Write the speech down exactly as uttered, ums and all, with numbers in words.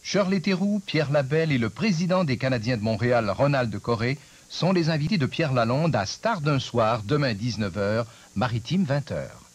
Shirley Theroux, Pierre Labelle et le président des Canadiens de Montréal, Ronald Coré, sont les invités de Pierre Lalonde à Star d'un soir, demain dix-neuf heures, Maritime vingt heures.